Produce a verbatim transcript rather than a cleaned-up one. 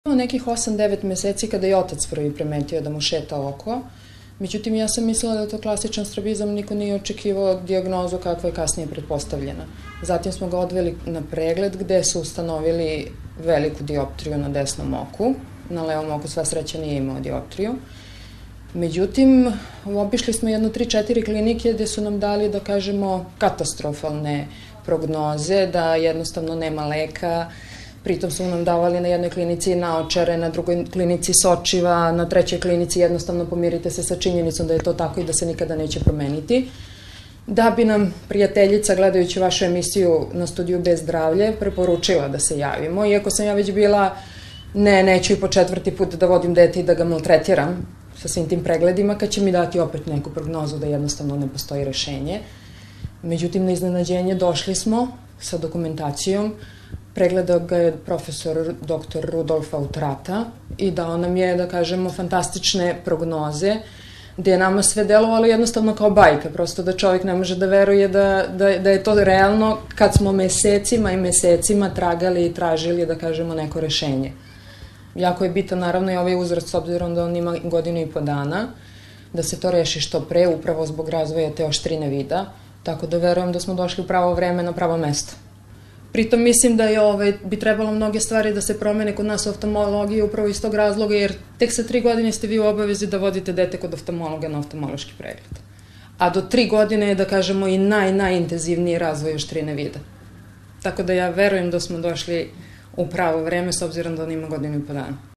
Imao nekih osam devet meseci kada je otac prvi primetio da mu šeta oko. Međutim, ja sam mislila da je to klasičan strabizam, niko nije očekivao dijagnozu kakva je kasnije pretpostavljena. Zatim smo ga odveli na pregled gde su ustanovili veliku dioptriju na desnom oku. Na levom oku sva sreća nije imao dioptriju. Međutim, obišli smo jedno tri četiri klinike gde su nam dali, da kažemo, katastrofalne prognoze, da jednostavno nema leka. Pritom su nam davali na jednoj klinici naočare, na drugoj klinici sočiva, na trećoj klinici jednostavno pomirite se sa činjenicom da je to tako i da se nikada neće promeniti. Da bi nam prijateljica, gledajući vašu emisiju na studiju B zdravlje, preporučila da se javimo. Iako sam ja već bila, ne, neću i po četvrti put da vodim dete i da ga maltretiram sa svim tim pregledima, kad će mi dati opet neku prognozu da jednostavno ne postoji rešenje. Međutim, na iznenađenje došli smo sa dokumentacijom. Pregledao ga je profesor doktor Rudolf Autrata i dao nam je, da kažemo, fantastične prognoze, gde je nama sve delovalo jednostavno kao bajka, prosto da čovjek ne može da veruje da, da, da je to realno kad smo mesecima i mesecima tragali i tražili, da kažemo, neko rešenje. Jako je bitan, naravno, i ovaj uzrast, s obzirom da on ima godinu i po dana, da se to reši što pre, upravo zbog razvoja te oštrine vida, tako da verujem da smo došli u pravo vreme na pravo mesto. Pritom mislim da je, ovaj, bi trebalo mnoge stvari da se promene kod nas u oftalmologiji upravo iz tog razloga, jer tek sa tri godine ste vi u obavezi da vodite dete kod oftalmologa na oftalmološki pregled. A do tri godine je, da kažemo, i naj, najintenzivniji razvoj oštrine vida. Tako da ja verujem da smo došli u pravo vreme, s obzirom da on ima godinu i po dana.